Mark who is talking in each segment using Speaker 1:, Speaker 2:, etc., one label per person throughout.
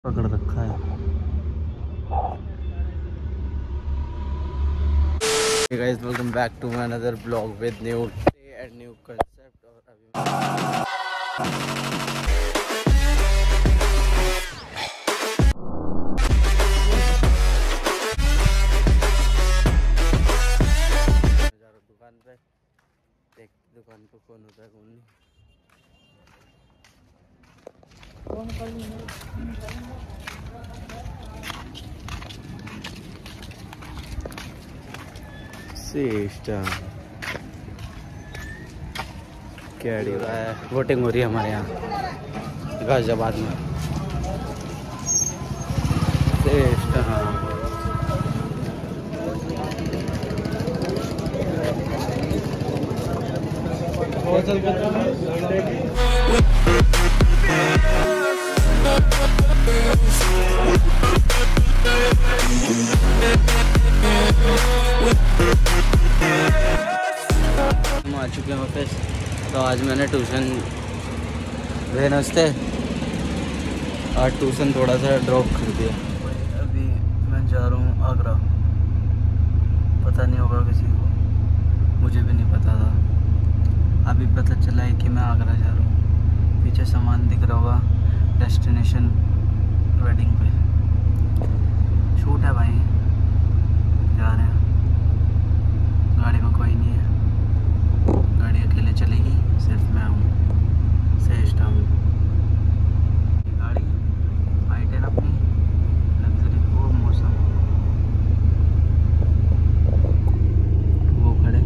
Speaker 1: पकड़ रखा है। Hey guys, welcome back to another vlog with new day and new concept। और अभी जा रहा दुकान पे, देख दुकान पे कौन होता है कौन नहीं। सिस्टम क्या है, वोटिंग हो रही है हमारे यहाँ गाजियाबाद में। सिस्टम हम आ चुके हैं ऑफिस। तो आज मैंने ट्यूशन वेडनेसडे और ट्यूशन थोड़ा सा ड्रॉप कर दिया। अभी मैं जा रहा हूँ आगरा। पता नहीं होगा किसी को, मुझे भी नहीं पता था। अभी पता चला है कि मैं आगरा जा रहा हूँ। पीछे सामान दिख रहा होगा, डेस्टिनेशन वेडिंग पे शूट है भाई। जा रहे हैं, गाड़ी में कोई नहीं है, गाड़ी अकेले चलेगी, सिर्फ मैं हूँ। सिस्टम गाड़ी I10 अपनी लग्जरी। वो मौसम वो खड़े।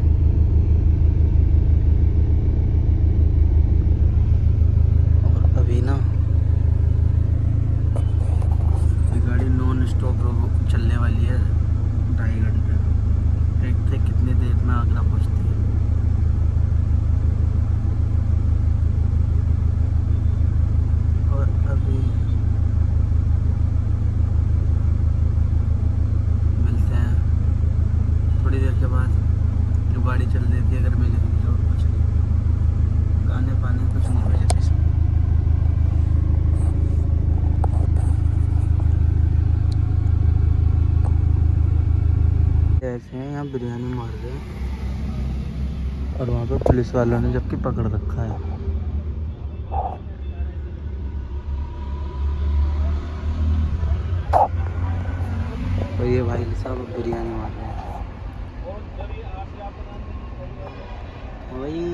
Speaker 1: और अभी ना गाड़ी नॉन स्टॉप चलने वाली है 2.5 घंटे। देखते कितनी देर में आगरा पहुँचती है। और अभी मिलते हैं थोड़ी देर के बाद। जो गाड़ी चल देती है अगर मिल जाती और कुछ नहीं, गाने पाने कुछ नहीं बजे इसमें। ऐसे हैं यहाँ बिरयानी मार रहे हैं और वहाँ पे पुलिस वालों ने जबकि पकड़ रखा है। तो ये भाई साहब बिरयानी मार रहे हैं। वही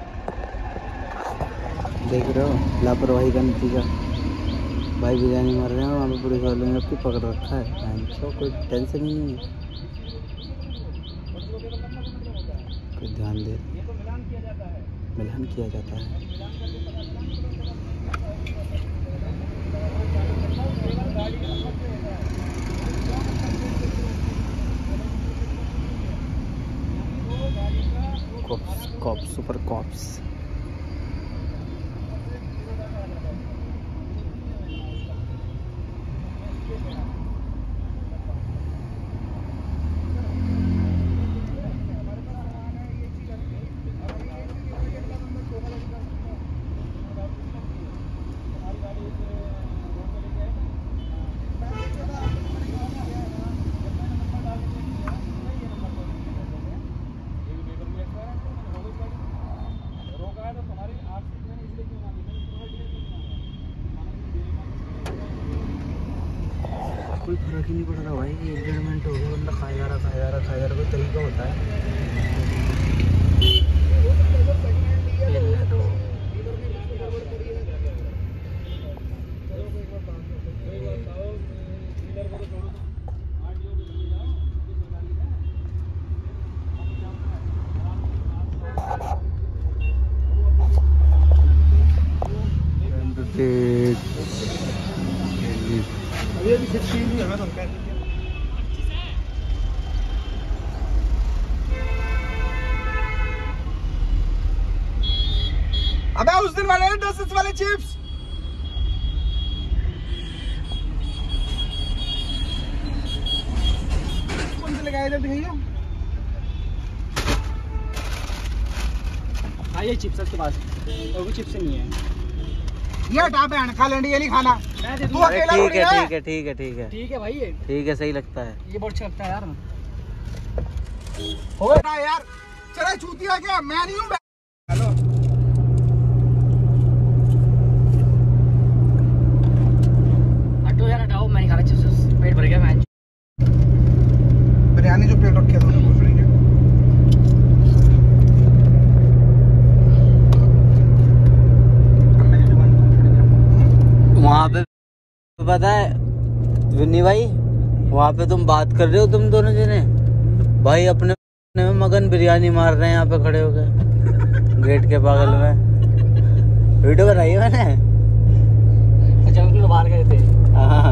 Speaker 1: देख रहे हो, लापरवाही का नतीजा। भाई बिरयानी मार रहे हैं, वहाँ पे पुलिस वालों ने जबकि पकड़ रखा है। तो कोई टेंशन ही नहीं है, कोई ध्यान दे। मिलान किया जाता है। Cops super cops. कोई फर्क ही नहीं पड़ रहा भाई। 1.5 मिनट हो गया, बंदा खाया जा रहा। कोई तरीका होता है।
Speaker 2: अबे उस दिन वाले 10 वाले चिप्स कौन से लगाए थे भैया? हाँ ये चिप्स के पास, वो भी चिप्स नहीं है। ये हटा बहन खा लेंगे, ये नहीं खाना। तू अकेला
Speaker 1: ठीक
Speaker 2: थोड़ी
Speaker 1: है
Speaker 2: है।
Speaker 1: ठीक है ठीक है ठीक है
Speaker 3: ठीक है भाई, ये
Speaker 1: ठीक है, सही लगता है।
Speaker 3: बहुत अच्छा लगता है यार।
Speaker 2: हो गया यार, चला चूतिया क्या, मैं नहीं हूँ। हेलो
Speaker 3: हटो यार, हटाओ, मैं नहीं खा रहा चिप्स, पेट भर गया। मैं
Speaker 2: बिरयानी जो प्लेट रखे दोनों पूछ रही है।
Speaker 1: वहाँ पे पता है विन्नी भाई, वहाँ पे तुम बात कर रहे हो तुम दोनों जने, भाई अपने में मगन बिरयानी मार रहे हैं यहाँ पे खड़े हो गए गेट के बगल में। वीडियो बनाई है मैंने।
Speaker 3: अच्छा, हम तो बाहर गए थे।
Speaker 1: हाँ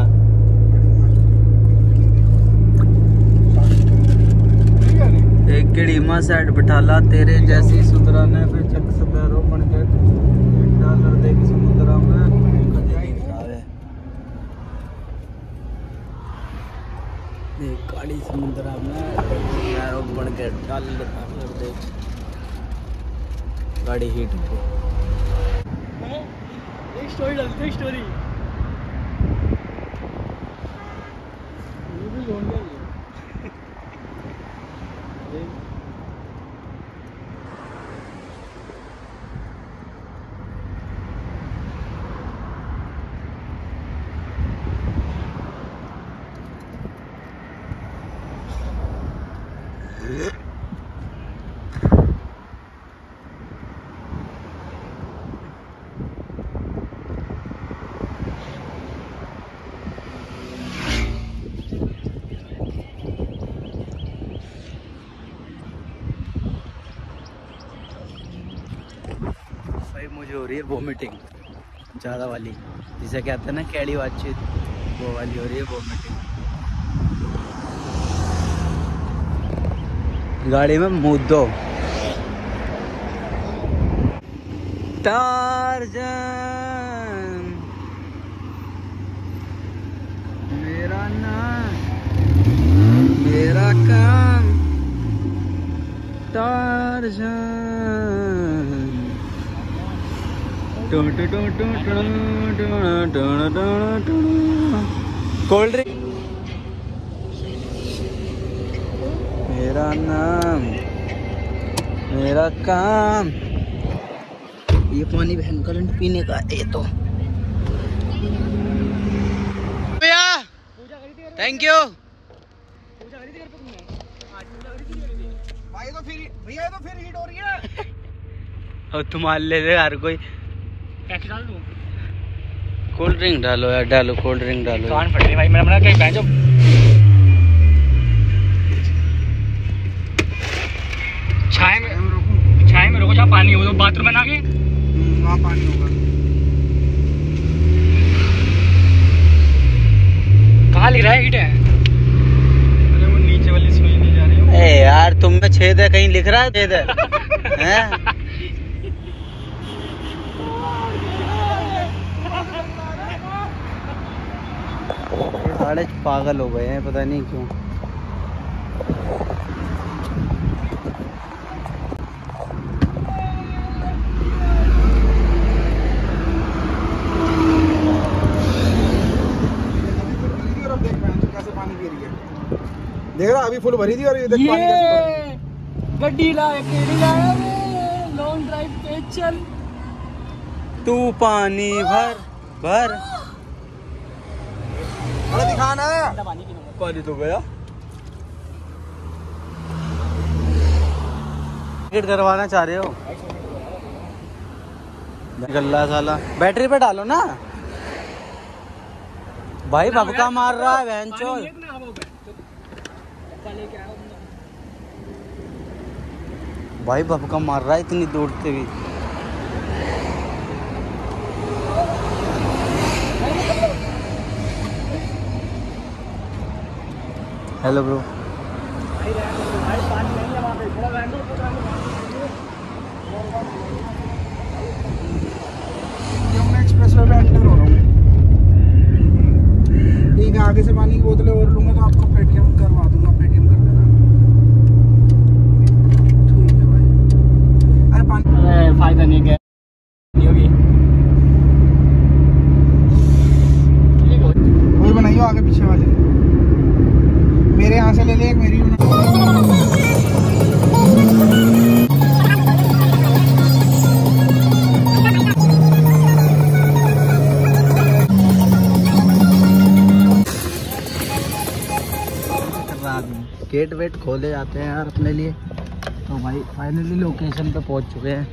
Speaker 1: एक किड़ीमा सेट बिठाला तेरे जैसी सुधराने पे चक सपैरो बन के $1 दे के समुद्रा में कदे नहीं खावे। एक काली समुद्रा में सपैरो बन के $1 दे गाड़ी हिट हो गई।
Speaker 3: एक स्टोरी डालते हैं, स्टोरी
Speaker 1: मुझे हो रही है वोमिटिंग ज़्यादा वाली, जिसे कहते हैं ना कैडी बातचीत, वो वाली हो रही है वोमिटिंग। गाड़ी में मुद्दो टार्जन मेरा नाम मेरा काम टार्जन। कोल्ड ड्रिंक मेरा नाम मेरा काम। ये पानी बहन करंट पीने का ये तो भैया थैंक यू।
Speaker 2: भाई तो फिर भैया तो फिर हीट हो रही है।
Speaker 1: और तुम्हारे ले ले हर कोई
Speaker 3: कैसे डाल दूं?
Speaker 1: कोल्ड ड्रिंक डालो यार, डालो कोल्ड ड्रिंक डालो।
Speaker 3: कान फट रही भाई, मेरा मना कहीं पहन छाए में रोको, जहाँ पानी हो, तो बाथरूम में ना के
Speaker 2: वहाँ पानी होगा।
Speaker 3: कहाँ लिख रहा है हीट है?
Speaker 2: अरे वो नीचे वाली सुई नहीं जा रही है।
Speaker 1: ए यार तुम में छेद है, कहीं लिख रहा है छेद है हैं? साढ़े पागल हो गए हैं, पता नहीं क्यों।
Speaker 2: देख रहा अभी फुल भरी थी और ये देख पानी कैसे
Speaker 3: गड्डी लाया लॉन्ग ड्राइव पे चल।
Speaker 1: तू पानी भर भर
Speaker 2: अरे दिखाना है।
Speaker 1: पानी तो गया। टिकट करवाना चाह रहे हो? गल्ला साला बैटरी पे डालो ना भाई, भभका मार रहा है बहनचोद। भाई भभका मार रहा है इतनी दूर से भी। Hello bro.
Speaker 2: एक्सप्रेसवे पे एंटर हो रहा हूँ। ठीक है, आगे से पानी की बोतलें और लूंगा तो आपको पेटीएम करवा दूंगा, पेटीएम कर देना। ठीक है भाई। अरे पानी
Speaker 3: फायदा नहीं होगी।
Speaker 2: आगे पीछे वाले मेरे यहाँ से ले ले, एक मेरी
Speaker 1: गेट वेट खोले जाते हैं यार अपने लिए। तो भाई फाइनली लोकेशन पे पहुंच चुके हैं।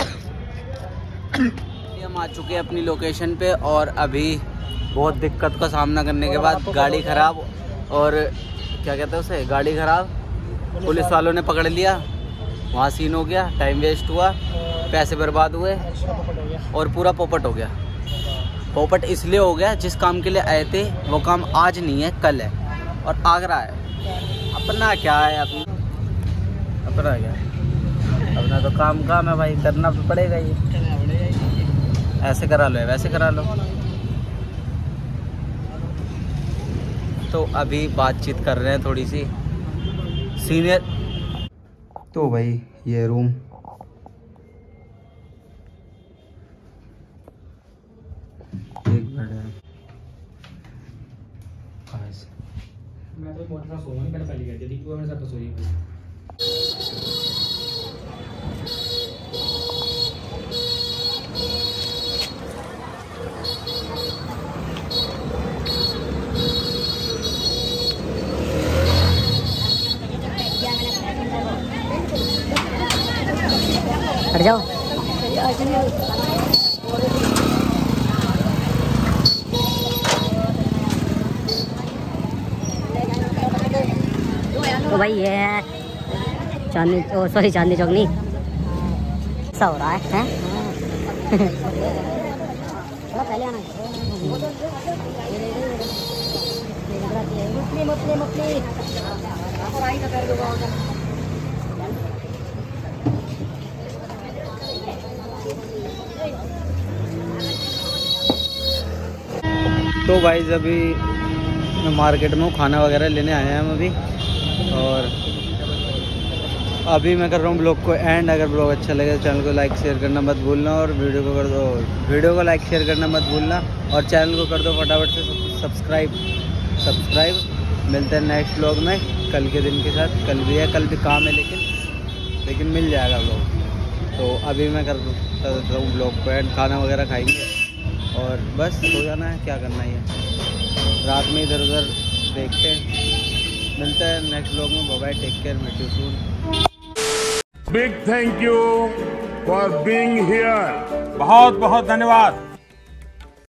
Speaker 1: हम आ चुके हैं अपनी लोकेशन पे और अभी बहुत दिक्कत का सामना करने के बाद गाड़ी ख़राब और क्या कहते हैं उसे, गाड़ी ख़राब, पुलिस वालों ने पकड़ लिया, वहाँ सीन हो गया, टाइम वेस्ट हुआ, पैसे बर्बाद हुए और पूरा पोपट हो गया। पोपट इसलिए हो गया जिस काम के लिए आए थे वो काम आज नहीं है, कल है और आगरा है। अपना क्या है, अपना क्या, अपना तो काम है भाई, करना तो पड़ेगा ही। ऐसे करा लो वैसे करा लो। तो अभी बातचीत कर रहे हैं थोड़ी सी सीनियर। तो भाई ये रूम एक बेड है।
Speaker 3: मैं तो मोटर सा सोऊंगा, नहीं पहले गई थी तू मेरे साथ तो सोई। हट जाओ। तो भाई ये है चांदनी, सॉरी चांदनी चौक नहीं, ऐसा हो रहा है थोड़ा पहले आना।
Speaker 1: तो भाई अभी मार्केट में खाना वगैरह लेने आए हैं हम अभी, और अभी मैं कर रहा हूँ ब्लॉग को एंड। अगर ब्लॉग अच्छा लगे तो चैनल को लाइक शेयर करना मत भूलना और वीडियो को लाइक शेयर करना मत भूलना और चैनल को कर दो फटाफट से सब्सक्राइब। मिलते हैं नेक्स्ट ब्लॉग में कल के दिन के साथ। कल भी है, कल भी काम है लेकिन मिल जाएगा ब्लॉग। तो अभी मैं कर रहा हूँ ब्लॉग को एंड, खाना वगैरह खाएंगे और बस सो जाना है, क्या करना है। रात में इधर उधर देखते हैं। मिलते हैं नेक्स्ट ब्लॉग में। Bye, take care, meet you soon.
Speaker 4: Big thank you for being here. बहुत बहुत धन्यवाद।